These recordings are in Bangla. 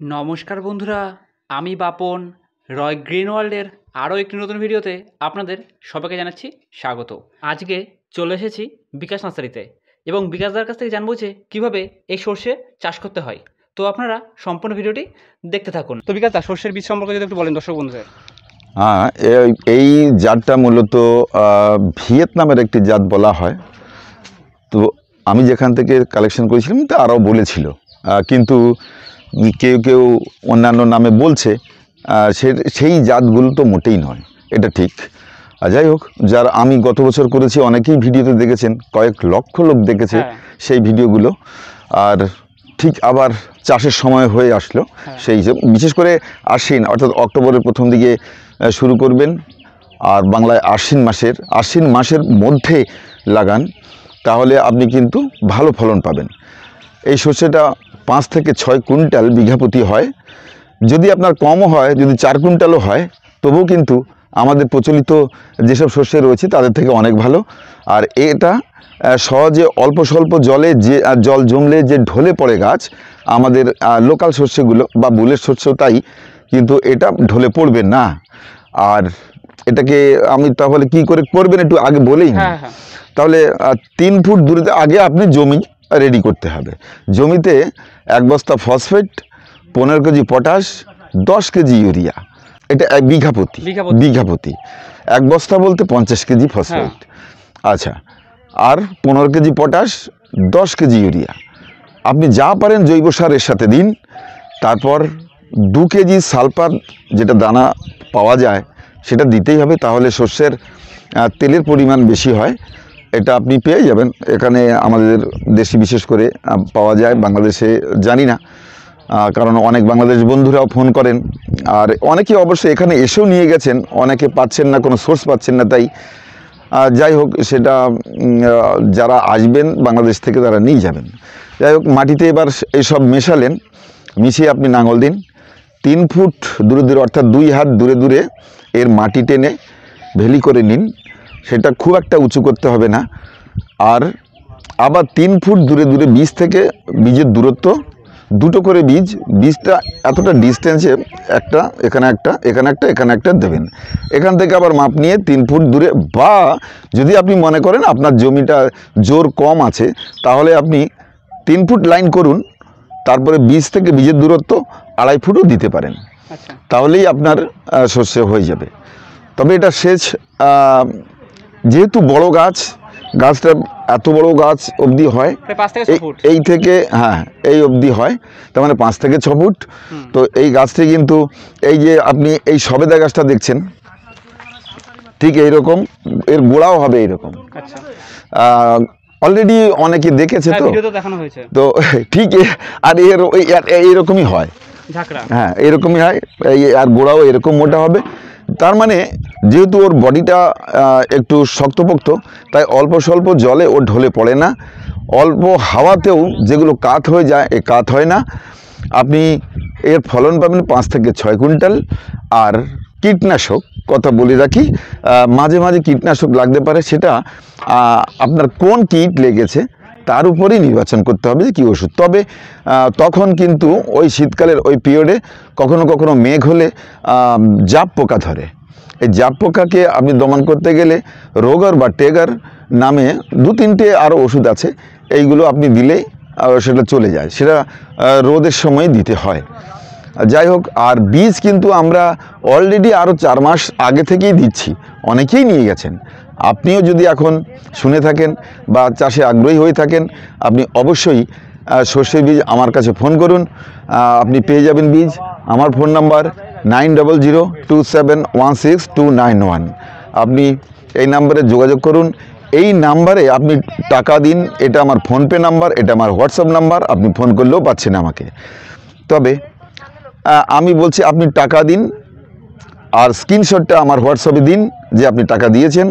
নমস্কার বন্ধুরা, আমি বাপন রয় গ্রিন ওয়ার্ল্ডের আরও একটি নতুন ভিডিওতে আপনাদের সবাইকে জানাচ্ছি স্বাগত। আজকে চলে এসেছি বিকাশ নার্সারিতে এবং বিকাশদার কাছ থেকে জানবো যে কীভাবে এই সর্ষে চাষ করতে হয়। তো আপনারা সম্পূর্ণ ভিডিওটি দেখতে থাকুন। তো বিকাশদা, সর্ষের বীজ সম্পর্কে যদি একটু বলেন দর্শক বন্ধুদের। হ্যাঁ, এই জাতটা মূলত ভিয়েতনামের একটি জাত বলা হয়। তো আমি যেখান থেকে কালেকশন করেছিলাম তা আরও বলেছিল, কিন্তু কেউ কেউ অন্যান্য নামে বলছে। সেই জাতগুলো তো মোটেই নয়, এটা ঠিক। যাই হোক, যার আমি গত বছর করেছি অনেকেই ভিডিওতে দেখেছেন, কয়েক লক্ষ লোক দেখেছে সেই ভিডিওগুলো। আর ঠিক আবার চাষের সময় হয়ে আসলো, সেই হিসেবে বিশেষ করে আশ্বিন অর্থাৎ অক্টোবরের প্রথম দিকে শুরু করবেন। আর বাংলায় আশ্বিন মাসের মধ্যে লাগান, তাহলে আপনি কিন্তু ভালো ফলন পাবেন। এই শস্যটা 5 থেকে 6 কুইন্টাল বিঘা প্রতি হয়। যদি আপনার কমও হয়, যদি 4 কুইন্টালও হয়, তবুও কিন্তু আমাদের প্রচলিত যেসব শস্য রয়েছে তাদের থেকে অনেক ভালো। আর এটা সহজে অল্প স্বল্প জল জমলে যে ঢলে পড়ে গাছ, আমাদের লোকাল শস্যগুলো বা বুলেট শস্য তাই, কিন্তু এটা ঢলে পড়বে না। আর এটাকে আমি তাহলে কি করে করবেন একটু আগে বলেই না। তাহলে 3 ফুট দূরে আগে আপনি জমি রেডি করতে হবে। জমিতে 1 বস্তা phosphate, 15 KG potash, 10 KG urea, এটা বিঘা প্রতি 1 বস্তা বলতে 50 কেজি ফসফেট। আচ্ছা, আর 15 কেজি পটাশ, 10 কেজি ইউরিয়া। আপনি যা পারেন জৈব সারের সাথে দিন। তারপর 2 কেজি সালফার, যেটা দানা পাওয়া যায় সেটা দিতেই হবে, তাহলে শস্যের তেলের পরিমাণ বেশি হয়। এটা আপনি পেয়ে যাবেন এখানে, আমাদের দেশি বিশেষ করে পাওয়া যায়, বাংলাদেশে জানি না, কারণ অনেক বাংলাদেশ বন্ধুরাও ফোন করেন। আর অনেকে অবশ্যই এখানে এসেও নিয়ে গেছেন, অনেকে পাচ্ছেন না, কোনো সোর্স পাচ্ছেন না। তাই যাই হোক, সেটা যারা আসবেন বাংলাদেশ থেকে তারা নিয়ে যাবেন। যাই হোক, মাটিতে এবার এইসব মেশালেন, মিশিয়ে আপনি নাঙল দিন। 3 ফুট দূরে দূরে অর্থাৎ 2 হাত দূরে দূরে এর মাটি টেনে ভেলি করে নিন। সেটা খুব একটা উঁচু করতে হবে না। আর আবার 3 ফুট দূরে দূরে বীজ থেকে বীজের দূরত্ব, 2টো করে বীজটা এতটা ডিস্টেন্সে, একটা এখানে একটা দেবেন। এখান থেকে আবার মাপ নিয়ে 3 ফুট দূরে, বা যদি আপনি মনে করেন আপনার জমিটা জোর কম আছে, তাহলে আপনি 3 ফুট লাইন করুন। তারপরে বীজ থেকে বীজের দূরত্ব 2.5 ফুটও দিতে পারেন, তাহলেই আপনার শস্য হয়ে যাবে। তবে এটা সেচ, যেহেতু বড় গাছটা এত বড় গাছ অবধি হয়, এই থেকে এই অবধি হয়, তার মানে 5 থেকে 6 ফুট। তো এই গাছটি কিন্তু, এই যে আপনি এই সবেদা গাছটা দেখছেন, ঠিক এইরকম এর গোড়াও হবে এইরকম। অলরেডি অনেকে দেখেছে, তো ঠিক। আর এইরকমই হয়, এরকমই হয়, আর গোড়াও এরকম মোটা হবে। তার মানে যেহেতু ওর বডিটা একটু শক্তপোক্ত, তাই অল্প স্বল্প জলে ও ঢলে পড়ে না। অল্প হাওয়াতেও যেগুলো কাত হয়ে যায়, কাত হয় না। আপনি এর ফলন পাবেন 5 থেকে 6 কুইন্টাল। আর কীটনাশক কথা বলে রাখি, মাঝে মাঝে কীটনাশক লাগতে পারে, সেটা আপনার কোন কীট লেগেছে তার উপরেই নির্বাচন করতে হবে যে কী ওষুধ। তবে তখন কিন্তু ওই শীতকালের ওই পিরিয়ডে কখনো কখনো মেঘ হলে জাপ পোকা ধরে। এই জাপ পোকাকে আপনি দমন করতে গেলে রোগার বা টেগার নামে 2-3টে আরও ওষুধ আছে, এইগুলো আপনি দিলেই সেটা চলে যায়। সেটা রোদের সময় দিতে হয়। যাই হোক, আর বীজ কিন্তু আমরা অলরেডি আরও 4 মাস আগে থেকেই দিচ্ছি, অনেকেই নিয়ে গেছেন। আপনিও যদি এখন শুনে থাকেন বা চাষে আগ্রহী হয়ে থাকেন, আপনি অবশ্যই সর্ষের বীজ আমার কাছে ফোন করুন, আপনি পেয়ে যাবেন বীজ। আমার ফোন নাম্বার 9002716291। আপনি এই নাম্বারে যোগাযোগ করুন। এই নাম্বারে আপনি টাকা দিন, এটা আমার ফোনপে নাম্বার, এটা আমার হোয়াটসঅ্যাপ নাম্বার, আপনি ফোন করলেও পাচ্ছেন আমাকে। তবে আমি বলছি, আপনি টাকা দিন আর স্ক্রিনশটটা আমার হোয়াটসঅ্যাপে দিন যে আপনি টাকা দিয়েছেন।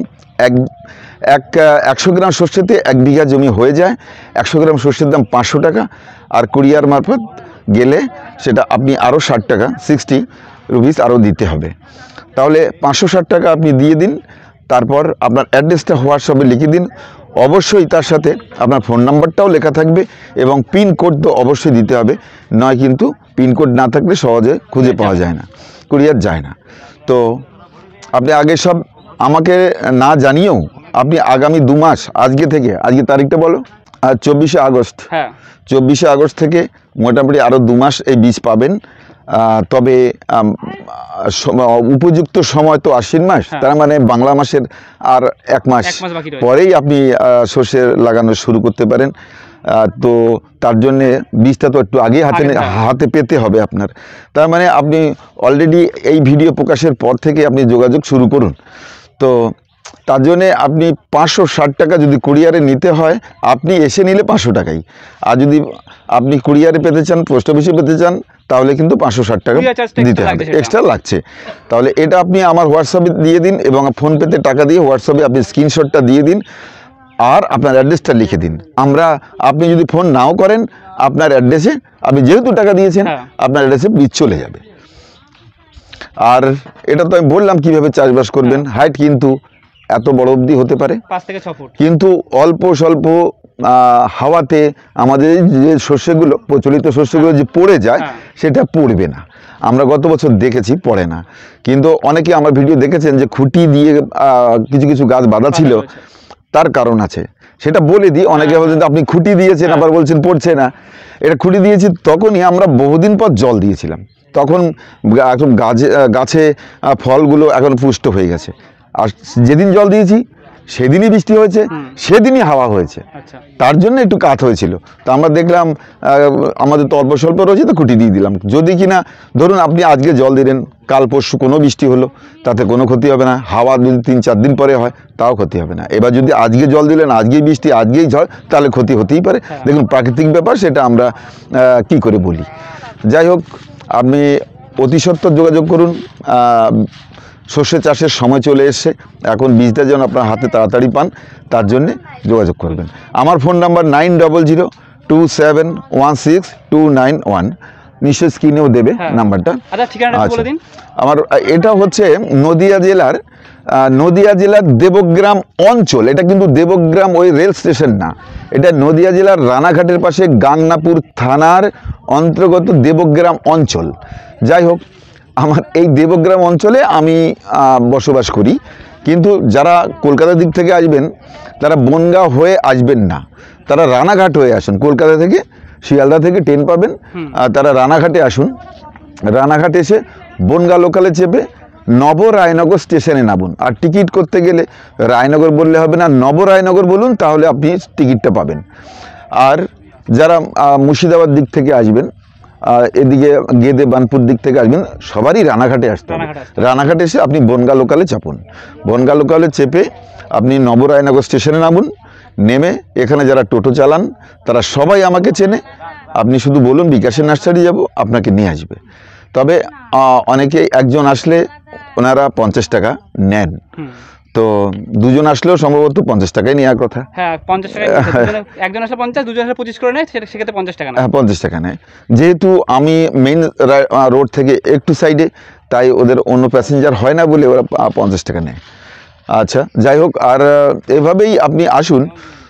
100 গ্রাম সর্ষেতে 1 বিঘা জমি হয়ে যায়। 100 গ্রাম সর্ষের দাম 500 টাকা। আর কুরিয়ার মারফত গেলে সেটা আপনি আরও 60 টাকা, 60 রুপিস আরও দিতে হবে। তাহলে 560 টাকা আপনি দিয়ে দিন। তারপর আপনার অ্যাড্রেসটা হোয়াটসঅ্যাপে লিখে দিন। অবশ্যই তার সাথে আপনার ফোন নাম্বারটাও লেখা থাকবে এবং পিনকোড তো অবশ্যই দিতে হবে, নয় কিন্তু পিনকোড না থাকলে সহজে খুঁজে পাওয়া যায় না, কুরিয়ার যায় না। তো আপনি আগে সব আমাকে না জানিয়েও আপনি আগামী 2 মাস আজকে থেকে, আজকে তারিখটা বলো, 24শে আগস্ট, হ্যাঁ 24শে আগস্ট থেকে মোটামুটি আরও 2 মাস এই বীজ পাবেন। তবে উপযুক্ত সময় তো আশ্বিন মাস, তার মানে বাংলা মাসের আর 1 মাস বাকি রয়েছে। পরেই আপনি সর্ষে লাগানো শুরু করতে পারেন। তো তার জন্যে বীজটা তো একটু আগে হাতে পেতে হবে আপনার। তার মানে আপনি অলরেডি এই ভিডিও প্রকাশের পর থেকে আপনি যোগাযোগ শুরু করুন। তো তার জন্যে আপনি 560 টাকা যদি কুরিয়ারে নিতে হয়, আপনি এসে নিলে 500 টাকাই। আর যদি আপনি কুরিয়ারে পেতে চান, পোস্ট অফিসে পেতে চান, তাহলে কিন্তু 560 টাকা দিতে হবে, এক্সট্রা লাগছে। তাহলে এটা আপনি আমার হোয়াটসঅ্যাপে দিয়ে দিন এবং ফোনপেতে টাকা দিয়ে হোয়াটসঅ্যাপে আপনি স্ক্রিনশটটা দিয়ে দিন আর আপনার অ্যাড্রেসটা লিখে দিন। আপনি যদি ফোন নাও করেন, আপনার অ্যাড্রেসে, আপনি যেহেতু টাকা দিয়েছেন, আপনার অ্যাড্রেসে বীজ চলে যাবে। আর এটা তো আমি বললাম কীভাবে চাষবাস করবেন। হাইট কিন্তু এত বড় অবধি হতে পারে, 5 থেকে 6 ফুট, কিন্তু অল্প স্বল্প হাওয়াতে আমাদের যে শস্যগুলো, প্রচলিত শস্যগুলো যে পড়ে যায়, সেটা পড়বে না। আমরা গত বছর দেখেছি পড়ে না। কিন্তু অনেকে আমার ভিডিও দেখেছেন যে খুঁটি দিয়ে কিছু কিছু গাছ বাঁধা ছিল, তার কারণ আছে, সেটা বলে দিই। অনেকে বলছেন আপনি খুঁটি দিয়েছেন, আবার বলছেন পড়ছে না। এটা খুঁটি দিয়েছি তখনই আমরা বহুদিন পর জল দিয়েছিলাম, তখন এখন গাছে ফলগুলো এখন পুষ্ট হয়ে গেছে। আর যেদিন জল দিয়েছি সেদিনই বৃষ্টি হয়েছে, সেদিনই হাওয়া হয়েছে, তার জন্য একটু কাত হয়েছিল। তো আমরা দেখলাম আমাদের তো অল্প স্বল্প রয়েছে, তো খুঁটি দিয়ে দিলাম। যদি কিনা ধরুন আপনি আজকে জল দিলেন, কাল পরশু কোনো বৃষ্টি হলো, তাতে কোনো ক্ষতি হবে না। হাওয়া যদি 3-4 দিন পরে হয়, তাও ক্ষতি হবে না। এবার যদি আজকে জল দিলেন, আজকেই বৃষ্টি, আজকেই ঝড়, তাহলে ক্ষতি হতেই পারে। দেখুন, প্রাকৃতিক ব্যাপার, সেটা আমরা কি করে বলি। যাই হোক, আপনি অতি সত্বর যোগাযোগ করুন। সর্ষে চাষের সময় চলে এসছে, এখন বীজটা যেন আপনার হাতে তাড়াতাড়ি পান, তার জন্যে যোগাযোগ করবেন। আমার ফোন নাম্বার 9002716291, নিশ্চয়ই স্ক্রিনেও দেবে নাম্বারটা। আচ্ছা, আমার এটা হচ্ছে নদিয়া জেলার দেবগ্রাম অঞ্চল। এটা কিন্তু দেবগ্রাম ওই রেল স্টেশন না, এটা নদিয়া জেলার রানাঘাটের পাশে গাংনাপুর থানার অন্তর্গত দেবগ্রাম অঞ্চল। যাই হোক, আমার এই দেবগ্রাম অঞ্চলে আমি বসবাস করি। কিন্তু যারা কলকাতার দিক থেকে আসবেন, তারা বনগাঁ হয়ে আসবেন না, তারা রানাঘাট হয়ে আসুন। কলকাতা থেকে, শিয়ালদা থেকে ট্রেন পাবেন, তারা রানাঘাটে আসুন। রানাঘাট এসে বনগাঁ লোকালে চেপে নবরায়নগর স্টেশনে নামুন। আর টিকিট করতে গেলে রায়নগর বললে হবে না, নবরায়নগর বলুন, তাহলে আপনি টিকিটটা পাবেন। আর যারা মুর্শিদাবাদ দিক থেকে আসবেন, এদিকে গেদে বানপুর দিক থেকে আসবেন, সবারই রানাঘাটে আসতে হবে। রানাঘাটে এসে আপনি বনগাঁ লোকালে চাপুন। বনগাঁ লোকালে চেপে আপনি নবরায়নগর স্টেশনে নামুন। নেমে এখানে যারা টোটো চালান, তারা সবাই আমাকে চেনে। আপনি শুধু বলুন বিকাশের নার্সারি যাব, আপনাকে নিয়ে আসবে। তবে অনেকে একজন আসলে ওনারা 50 টাকা নেন, তো দুজন আসলেও সম্ভবত 50 টাকায় নেওয়ার কথা। হ্যাঁ, 50 টাকা, একজন আসলে 50, দুজন আসলে 25 করে নেয়, সেক্ষেত্রে 50 টাকা নেয়। হ্যাঁ, 50 টাকা নেয়। যেহেতু আমি মেইন রোড থেকে একটু সাইডে, তাই ওদের অন্য প্যাসেঞ্জার হয় না বলে ওরা 50 টাকা নেয়। আচ্ছা, যাই হোক, আর এভাবেই আপনি আসুন।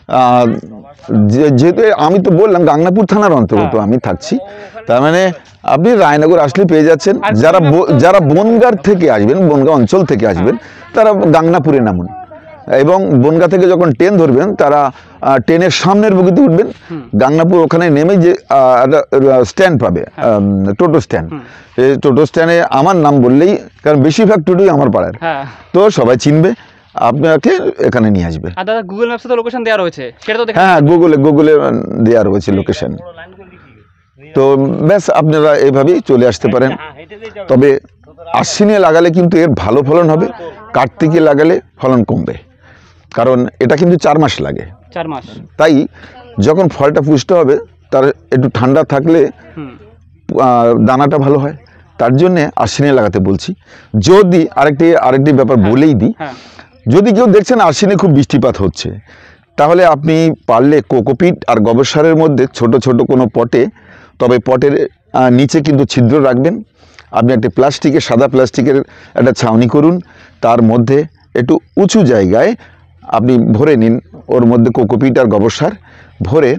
যেহেতু আমি তো বললাম গাংনাপুর থানার অন্তর্গত আমি থাকছি, তার মানে আপনি রায়নগর আসলে পেয়ে যাচ্ছেন। যারা বনগাঁ থেকে আসবেন, বনগাঁ অঞ্চল থেকে আসবেন, তারা গাংনাপুরে নামুন এবং বনগাঁ থেকে যখন ট্রেন ধরবেন, তারা ট্রেনের সামনের বগিতে উঠবেন। গাংনাপুর ওখানে নেমে যে স্ট্যান্ড পাবে, টোটো স্ট্যান্ড, এই টোটো স্ট্যান্ডে আমার নাম বললেই, কারণ বেশিরভাগ টোটোই আমার পাড়ার, তো সবাই চিনবে, আপনাকে এখানে নিয়ে আসবে। আর দাদা, গুগল ম্যাপসে তো লোকেশন দেওয়া রয়েছে, সেটা তো হ্যাঁ, গুগলে দেওয়া রয়েছে লোকেশন। তো ব্যাস, আপনারা এইভাবেই চলে আসতে পারেন। তবে আশ্বিনে লাগালে কিন্তু এর ভালো ফলন হবে, কার্তিকে লাগালে ফলন কমবে, কারণ এটা কিন্তু 4 মাস লাগে। 4 মাস। তাই যখন ফলটা পুষ্ট হবে, তার একটু ঠান্ডা থাকলে দানাটা ভালো হয়, তার জন্যে আশ্বিনে লাগাতে বলছি। যদি আরেকটি ব্যাপার বলেই দিই, যদি কেউ দেখছেন আশ্বিনে খুব বৃষ্টিপাত হচ্ছে, তাহলে আপনি পারলে কোকোপিট আর গোবর সারের মধ্যে ছোট ছোট কোনো পটে, তবে পটের নিচে কিন্তু ছিদ্র রাখবেন। আপনি একটা সাদা প্লাস্টিকের একটা ছাউনি করুন, তার মধ্যে একটু উঁচু জায়গায় আপনি ভরে নিন, ওর মধ্যে কোকোপিট আর গোবর সার ভরে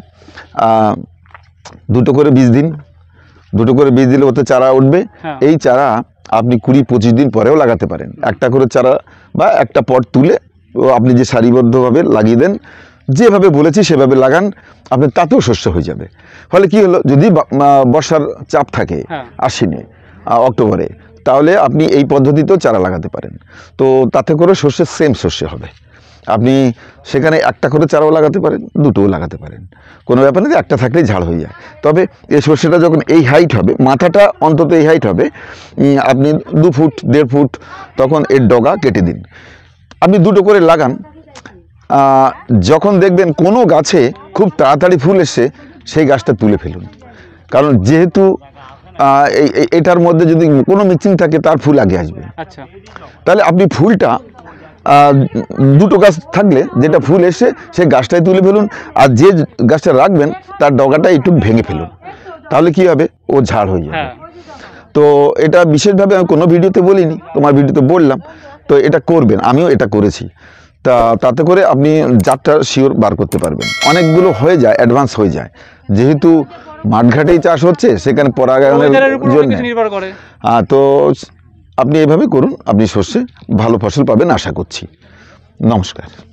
2টো করে বীজ দিন। 2টো করে বীজ দিলে ওতে চারা উঠবে। হ্যাঁ। এই চারা আপনি 20-25 দিন পরেও লাগাতে পারেন। একটা করে চারা বা একটা পট তুলে আপনি যে সারিবদ্ধভাবে লাগিয়ে দেন, যেভাবে বলেছি সেভাবে লাগান, আপনার তাতেও শস্য হয়ে যাবে। ফলে কি হলো, যদি বর্ষার চাপ থাকে হ্যাঁ। আশ্বিনে অক্টোবরে, তাহলে আপনি এই পদ্ধতিতেও চারা লাগাতে পারেন। তো তাতে করে শস্যের সেম শস্য হবে। আপনি সেখানে একটা করে চারাও লাগাতে পারেন, 2টোও লাগাতে পারেন, কোনো ব্যাপার নেই, একটা থাকলেই ঝাড় হয়ে যায়। তবে এই সর্ষেটা যখন এই হাইট হবে, মাথাটা অন্তত এই হাইট হবে, আপনি 2 ফুট 1.5 ফুট, তখন এর ডগা কেটে দিন। আপনি 2টো করে লাগান। যখন দেখবেন কোনো গাছে খুব তাড়াতাড়ি ফুল এসে, সেই গাছটা তুলে ফেলুন। কারণ যেহেতু এটার মধ্যে যদি কোনো মিক্সিং থাকে, তার ফুল আগে আসবে। আচ্ছা। তাহলে আপনি ফুলটা 2টো গাছ থাকলে যেটা ফুল এসে সেই গাছটাই তুলে ফেলুন, আর যে গাছটা রাখবেন তার ডগাটা একটু ভেঙে ফেলুন। তাহলে কি হবে, ও ঝাড় হয়ে যাবে। হ্যাঁ। তো এটা বিশেষভাবে আমি কোনো ভিডিওতে বলিনি, তোমার ভিডিওতে বললাম। তো এটা করবেন, আমিও এটা করেছি। তাতে করে আপনি জাতটা শিওর বার করতে পারবেন। অনেকগুলো হয়ে যায়, অ্যাডভান্স হয়ে যায়, যেহেতু মাঠঘাটেই চাষ হচ্ছে, সেখানে পরাগায়নের ওয়েদারের উপর জন্য কিছু নির্ভর করে। তো আপনি এভাবে করুন, আপনি শস্যে ভালো ফসল পাবেন আশা করছি। নমস্কার।